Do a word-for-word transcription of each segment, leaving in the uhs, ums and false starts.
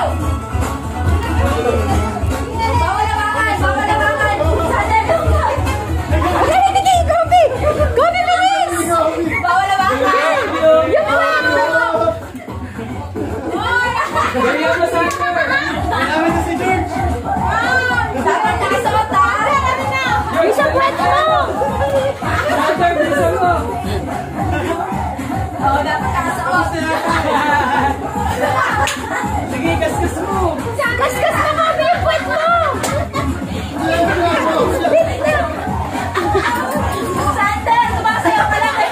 Bawal naman! Bawal naman! Sander, Gobi! Gobi! Gobi, bilis! Bawal naman! Yung kwento mo! Ganyan mo, Sander! Kailangan na si George! Dapat nakasuot na! Isang kwento mo! Sander, bilisan mo! Oo, dapat nakasuot! Sige, kaskas mo! Kaskas mo, Gobi! Yung kwento mo! Sander, sumasayaw ka lang!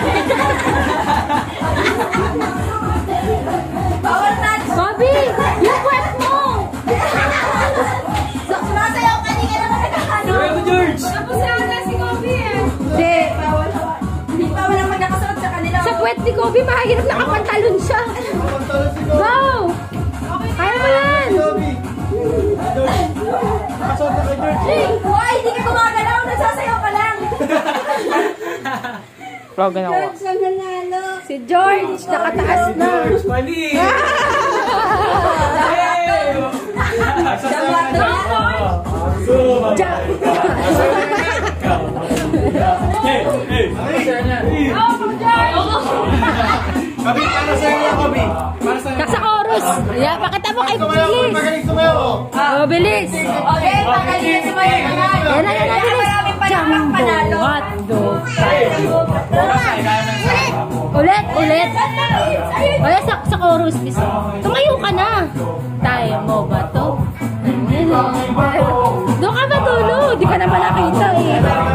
Bawal na! Gobi! Yung kwento mo! Sumasayaw ka, hindi ka naman nagkakano! Gawin mo, George! Napusayaw na si Gobi eh! Hindi! Bawal na! Hindi bawal ang magkakasuot sa kanila! Sa kwet ni Gobi, mahirap nakapantalon siya! Go! Kaya mo yan! Nakasot na kay George! Hoy! Hindi ka gumagalaw! Nagsasayaw ka lang! George ang nanalo! Si George! Nakataas na! George, mali! Dapat na! Kabi, para sa'yo yan, Kabi! Para sa'yo! Kasa chorus! Yeah, pakita mo kay Bilis! Magaling sumayo! Oh, Bilis! Okay, pakalit si Maya naman! Yan na, yan na, Bilis! Jumbo hotdog! Ulit, ulit! Ulit sa, sa chorus, Bilis! Tumayo ka na! Tayo mo ba to? Doon ka matulog! Di ka naman nakita eh!